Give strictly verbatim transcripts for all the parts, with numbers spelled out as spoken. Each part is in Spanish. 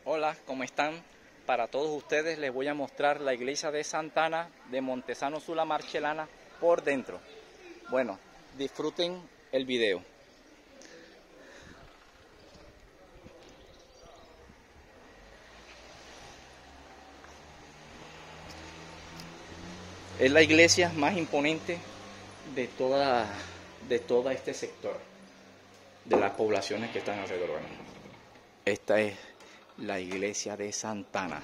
Hola, ¿cómo están? Para todos ustedes les voy a mostrar la iglesia de Santa Ana de Montesano Sulla Marcellana por dentro. Bueno, disfruten el video. Es la iglesia más imponente de toda, de todo este sector, de las poblaciones que están alrededor. Bueno, esta es la iglesia de Santa Ana.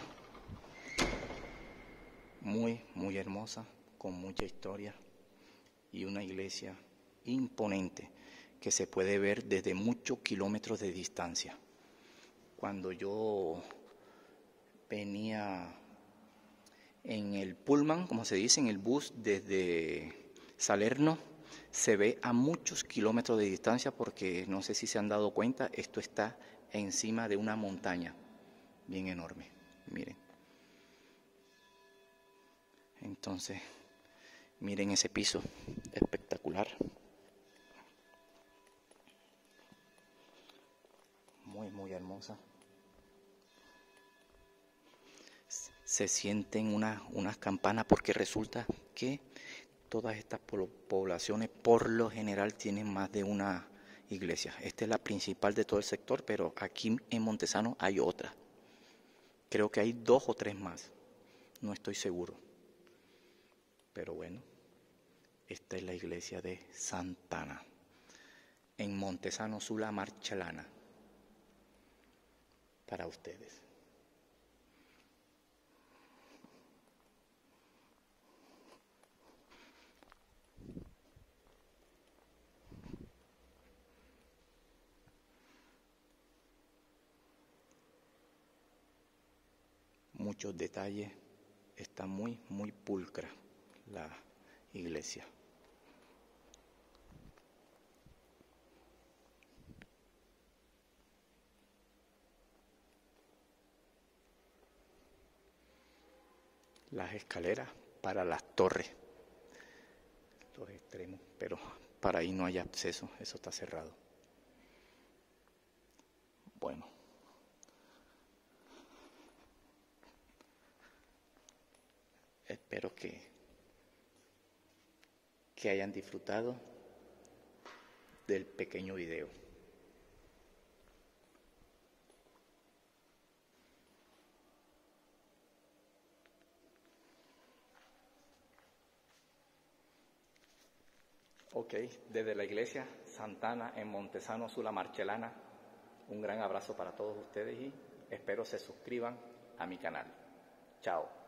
Muy, muy hermosa, con mucha historia y una iglesia imponente que se puede ver desde muchos kilómetros de distancia. Cuando yo venía en el pullman, como se dice, en el bus desde Salerno, se ve a muchos kilómetros de distancia porque no sé si se han dado cuenta, esto está encima de una montaña bien enorme, miren. Entonces, miren ese piso, espectacular. Muy, muy hermosa. Se sienten una, unas campanas porque resulta que todas estas poblaciones por lo general tienen más de una iglesia. Esta es la principal de todo el sector, pero aquí en Montesano hay otra. Creo que hay dos o tres más, no estoy seguro. Pero bueno, esta es la iglesia de Santa Ana, en Montesano Sulla Marcellana, para ustedes. Muchos detalles, está muy, muy pulcra la iglesia. Las escaleras para las torres, los extremos, pero para ahí no hay acceso, eso está cerrado. Bueno, espero que, que hayan disfrutado del pequeño video. Ok, desde la iglesia Santa Ana en Montesano Sulla Marcellana, un gran abrazo para todos ustedes y espero se suscriban a mi canal. Chao.